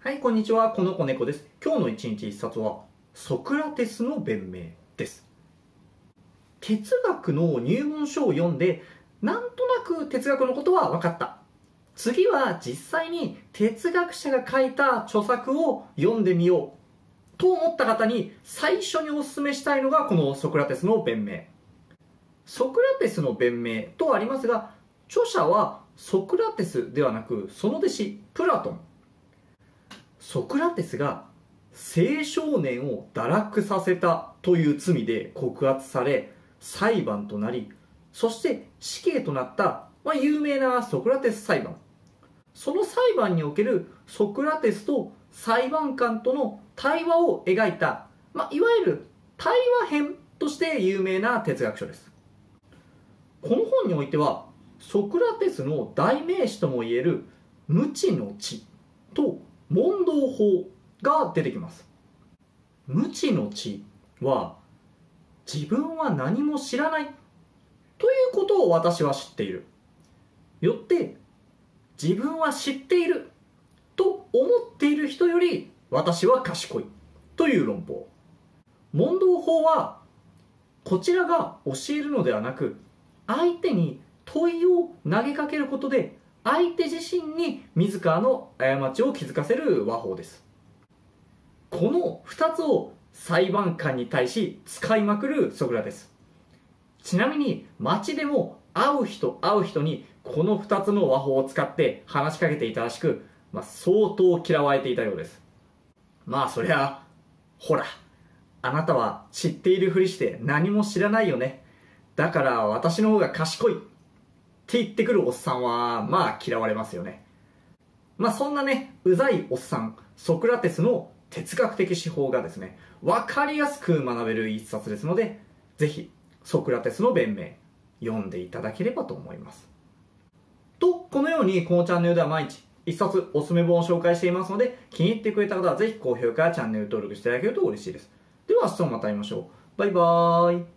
はい、こんにちは。この子猫です。今日の一日一冊は、ソクラテスの弁明です。哲学の入門書を読んで、なんとなく哲学のことは分かった。次は実際に哲学者が書いた著作を読んでみよう。と思った方に最初にお勧めしたいのがこのソクラテスの弁明。ソクラテスの弁明とありますが、著者はソクラテスではなく、その弟子プラトン。ソクラテスが青少年を堕落させたという罪で告発され裁判となり、そして死刑となった、有名なソクラテス裁判。その裁判におけるソクラテスと裁判官との対話を描いた、いわゆる対話編として有名な哲学書です。この本においてはソクラテスの代名詞ともいえる無知の知と問答法が出てきます。無知の知は、自分は何も知らないということを私は知っている。よって自分は知っていると思っている人より私は賢いという論法。問答法は、こちらが教えるのではなく、相手に問いを投げかけることで相手自身に自らの過ちを気づかせる話法です。この2つを裁判官に対し使いまくるソクラテス。ちなみに街でも会う人にこの2つの話法を使って話しかけていたらしく、相当嫌われていたようです。そりゃ、ほら、あなたは知っているふりして何も知らないよね。だから私の方が賢いって言ってくるおっさんは嫌われますよね。そんなね、うざいおっさんソクラテスの哲学的手法がですね、分かりやすく学べる一冊ですので、ぜひソクラテスの弁明読んでいただければと思います。と、このようにこのチャンネルでは毎日一冊おすすめ本を紹介していますので、気に入ってくれた方はぜひ高評価やチャンネル登録していただけると嬉しいです。では明日もまた会いましょう。バイバーイ。